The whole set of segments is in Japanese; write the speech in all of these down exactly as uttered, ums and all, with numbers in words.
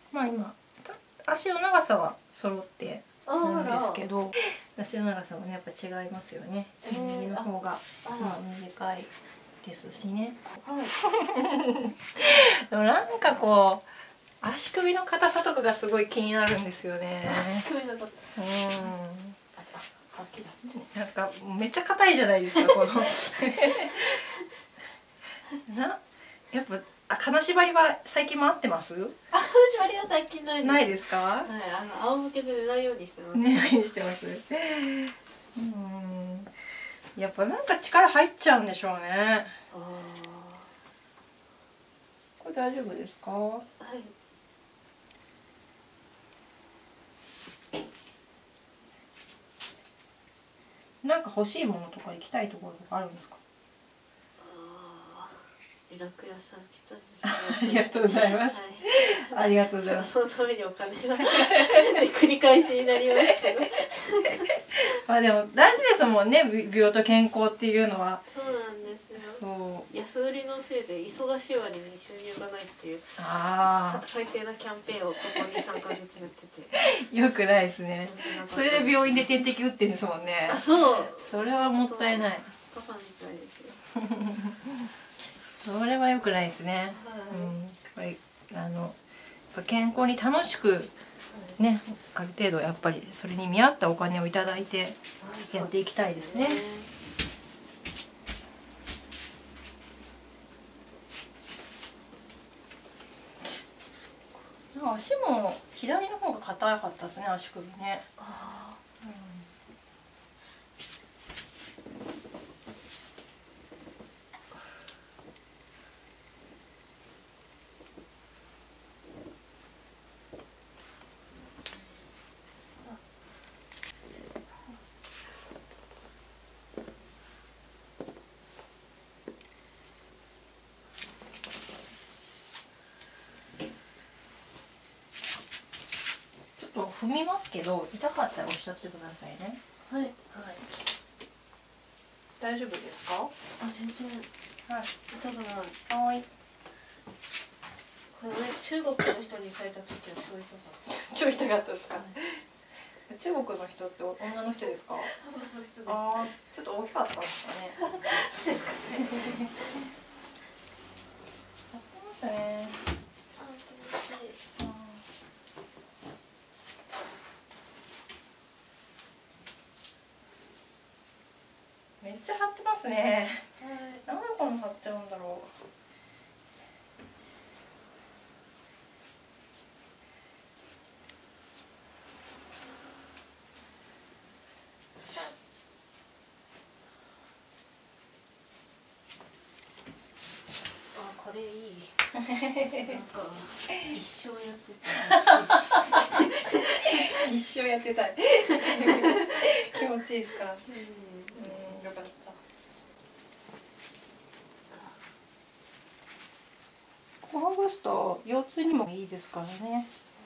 まあ今足の長さは揃ってるんですけど、足の長さもねやっぱ違いますよね。 えー、 右の方があまあ短いですしね。 はい、 でもなんかこう足首の硬さとかがすごい気になるんですよね。 足首の硬さ。 うん。 あ、きだ。 なんかめっちゃ硬いじゃないですかこのな、やっぱあ金縛りは最近も合ってます？ あ、縛りは最近ないです。 ないですか？ はい、あの仰向けで寝ないようにしてます。 寝ないようにしてます。うん。やっぱなんか力入っちゃうんでしょうね。 ああ。 これ大丈夫ですか？ はい。 なんか欲しいものとか行きたいところとかあるんですか？ ああ、リラク屋さん来たんですありがとうございます。 はい、 ありがとうございます。 そのためにお金が繰り返しになりますけど。 まあでも大事ですもんね、美容と健康っていうのは。 そうなんですよ。 そう。 安売りのせいで忙しい割に収入がないっていうああ。 最低なキャンペーンをここにさんかげつやってて。 よくないですね。それで病院で点滴打ってんですもんね。 あ、そう。 それはもったいない。 バカみたいですよ。 それはよくないですね。 はい、 うん、やっぱりあのやっぱ健康に楽しくね、ある程度やっぱりそれに見合ったお金をいただいてやっていきたいですね。足も左の方が硬かったですね、足首ね。あ、うん、踏みますけど痛かったらおっしゃってくださいね。 はい、はい、 大丈夫ですか？ あ、全然、はい、痛くない。 はい。 これね、中国の人にされた時は超痛かった。 超痛かったですか？はい、中国の人って女の人ですか？ああ、ちょっと大きかったんですかね。ですかね。やってますね。 あ、気持ちいい。 めっちゃ張ってますね。なんでこんな張っちゃうんだろう。 あ、これいい。なんか一生やってたい。 一生やってたい。気持ちいいですか？うん、よかった。ほぐすと腰痛にもいいですからね。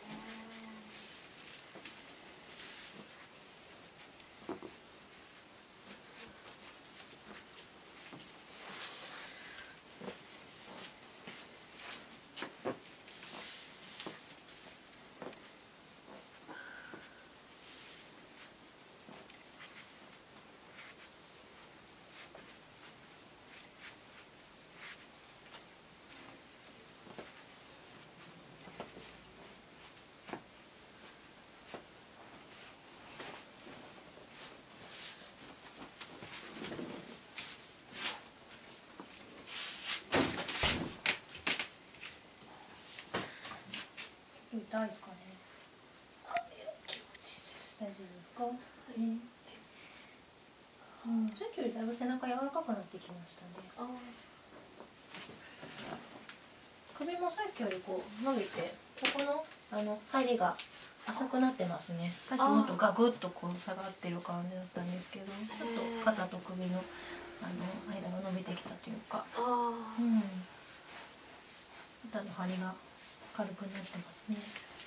痛いですかね。気持ちいいです。大丈夫ですか？はい。うん、さっきよりだいぶ背中柔らかくなってきましたね。あ、首もさっきよりこう伸びて、ここのあの入りが浅くなってますね。さっきもっとガクッとこう下がってる感じだったんですけど、ちょっと肩と首のあの間が伸びてきたというか、うん、肩の張りが軽くなってますね。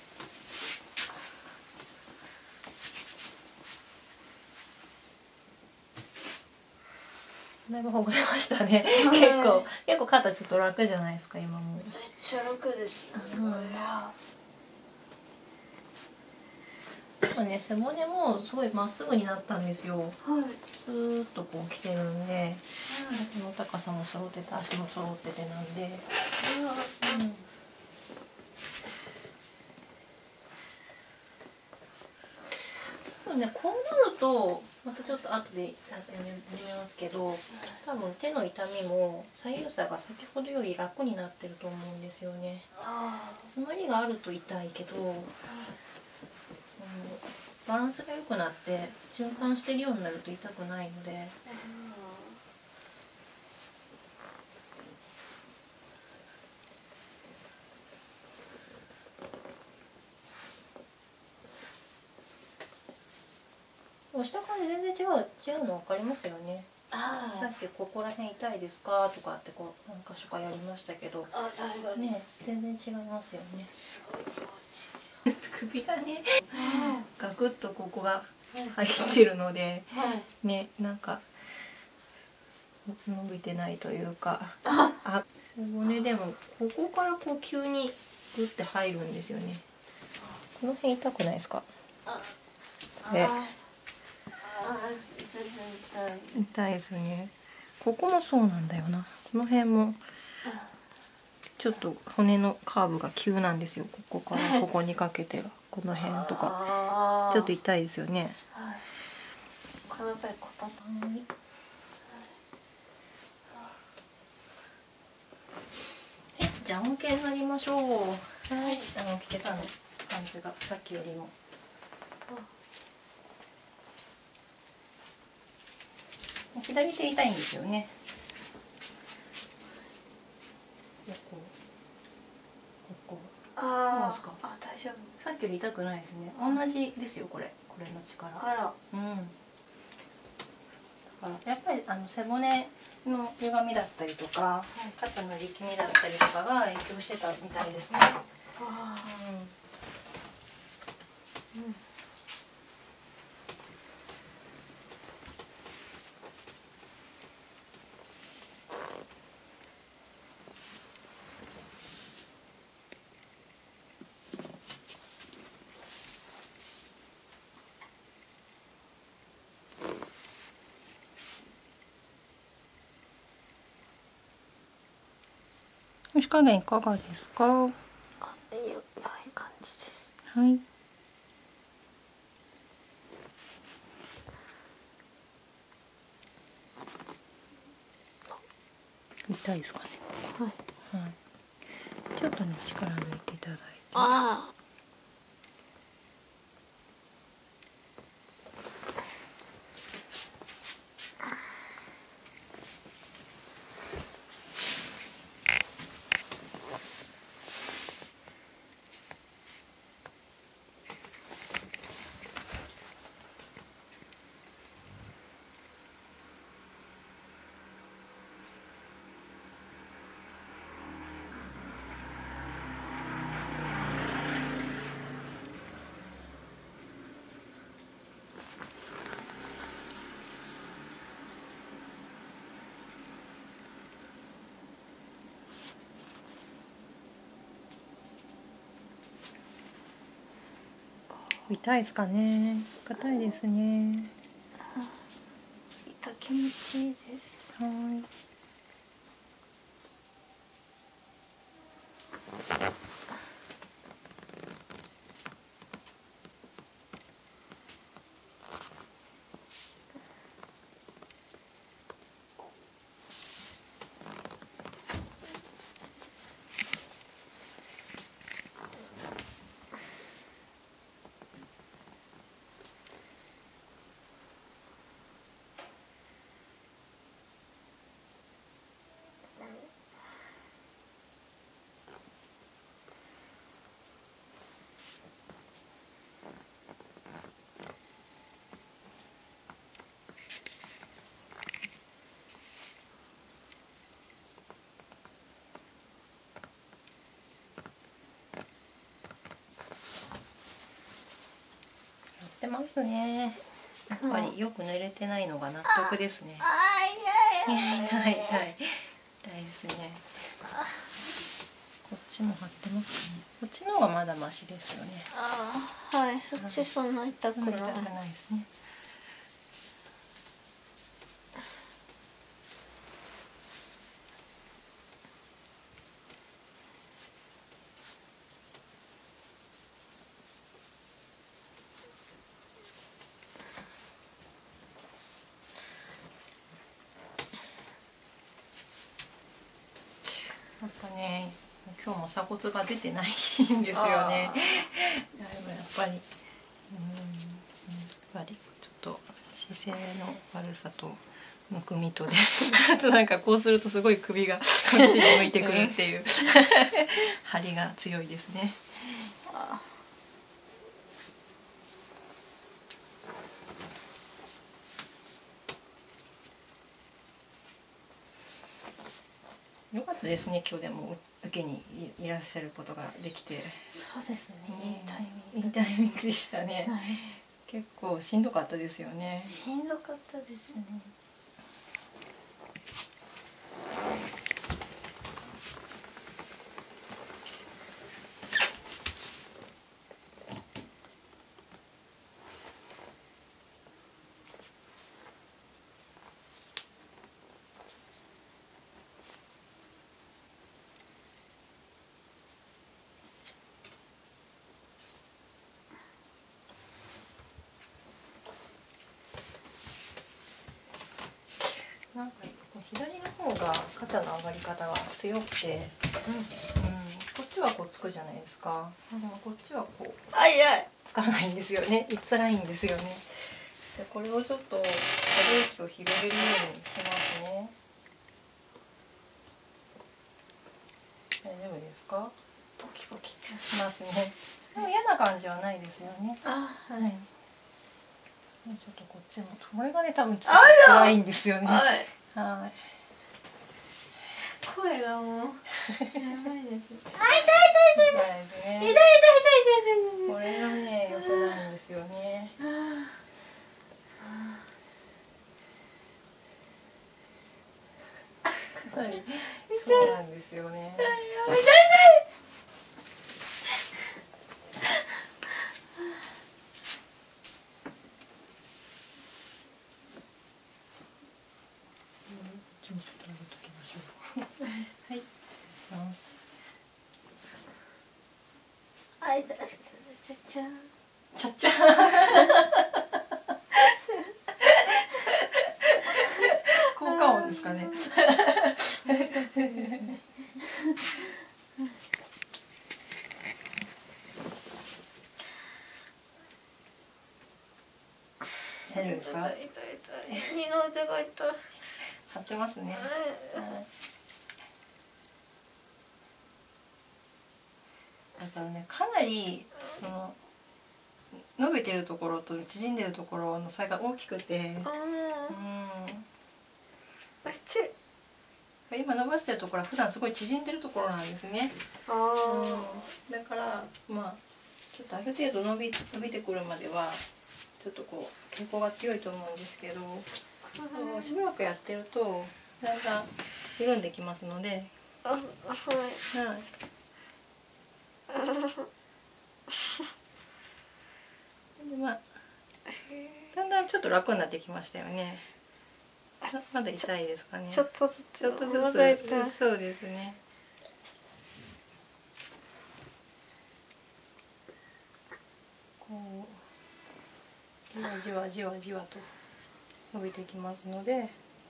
だいぶほぐれましたね。結構結構肩ちょっと楽じゃないですか今も。 めっちゃ楽です。うん、 とね背骨もすごいまっすぐになったんですよ。 はい。 スーッとこう来てるんで、この高さも揃ってて足も揃っててなんで、うんね、こうなるとまたちょっと後で見ますけど、多分手の痛みも左右差が先ほどより楽になってると思うんですよね。詰まりがあると痛いけど、うん、バランスが良くなって循環してるようになると痛くないので。押した感じ全然違う違うの分かりますよね。 あさっきここら辺痛いですかとかってこう何箇所かやりましたけど、 あ、確かにね全然違いますよね。 すごい気持ちいい。 首がねガクッとここが入ってるので、 はい。 ねなんか伸びてないというか、あ背骨でもここからこう急にグッて入るんですよね。この辺痛くないですか？ あえああ、痛い。 痛いですよね。ここもそうなんだよな。この辺もちょっと骨のカーブが急なんですよ。ここからここにかけてがこの辺とかちょっと痛いですよね。 はい。これやっぱりこたつ。 え、じゃんけんになりましょう。はい。あの聞けたの感じがさっきよりも。左手痛いんですよね。ここ。ここ。 ああ、 あ、大丈夫。 さっきより痛くないですね。同じですよこれ。これの力。 あら。 うん。だからやっぱりあの背骨の歪みだったりとか、はい、肩の力みだったりとかが影響してたみたいですね。ああ。うん。うん。押し加減いかがですか？ あ、いいよ、良い感じです。 はい。痛いですかね。 はい。 はい。ちょっとね力抜いていただいて。 ああ。 痛いですかね。硬いですね。 痛気持ちいいです。 はい。やってますね。やっぱりよく寝れてないのが納得ですね。 ああ、 いや痛い痛い痛いですね。こっちちも張ってますかね。こっちの方がまだマシですよね。 ああ、はい、そっちそんな痛くない。 痛くないですね。なんかね、今日も鎖骨が出てないんですよね。やっぱり、うん、やっぱりちょっと姿勢の悪さとむくみとで、あとなんかこうするとすごい首がこっちに向いてくるっていう張りが強いですね。よかったですね、今日でも受けにいらっしゃることができて。 そうですね、いいタイミング。いいタイミングでしたね。はい、結構しんどかったですよね。 しんどかったですね。 なんか左の方が肩の上がり方が強くて、うんうん、こっちはこうつくじゃないですか。でもこっちはこうあいあいつかないんですよね。いつらいんですよね。でこれをちょっと可動域を広げるようにしますね。大丈夫ですか？ ポキポキってしますね。でも嫌な感じはないですよね。 あ、はい。 はい、ちょっとこっちもこれがね多分ちょっと辛いんですよね。はい。はい。 声がもうやばいです。あ、痛い痛い痛い痛い。 痛いですね。 痛い痛い痛い痛い痛い。 これがね良くないんですよね。かなりそうなんですよね。 痛い痛い痛い。 ちょっと上げときましょう。はい、失礼します。 あいつ、ちゃちゃちゃ。 ちゃっちゃ。効果音ですかね。大丈夫ですか？ 痛い痛い痛い。二の腕が痛い。 張ってますね。だからね、かなりその伸びてるところと縮んでるところの差が大きくて、うん、今伸ばしてるところは普段すごい縮んでるところなんですね。うん、だからまあちょっとある程度伸び伸びてくるまではちょっとこう傾向が強いと思うんですけど、うん、しばらくやってるとだんだん緩んできますので、 あ、はい。 はい。でまあだんだんちょっと楽になってきましたよね。まだ痛いですかね。 ちょっとずつちょっとずつ。そうですね。こうじわじわじわじわと伸びてきますので。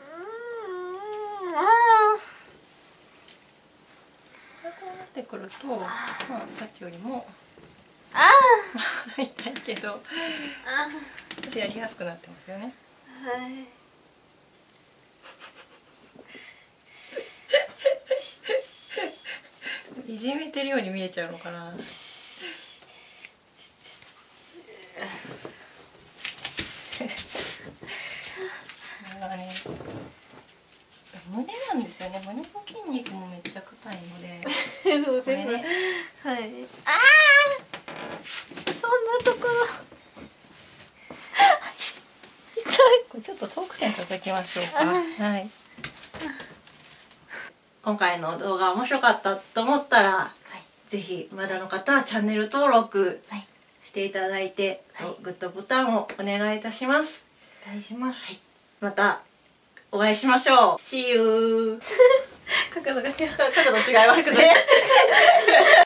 こうなってくると、まあさっきよりも痛いけど少しやりやすくなってますよね。 はい。 いじめてるように見えちゃうのかな。なんね、胸なんですよね。胸の筋肉もめっちゃ硬いので。 そうですね。はい。ああ、そんなところ。痛い。 これちょっとトーク線叩きましょうか。はい。今回の動画面白かったと思ったら、はい、 ぜひまだの方はチャンネル登録はいしていただいて、 はいグッドボタンをお願いいたします。 お願いします。 またお会いしましょう。See you 角度が違う。角度違いますね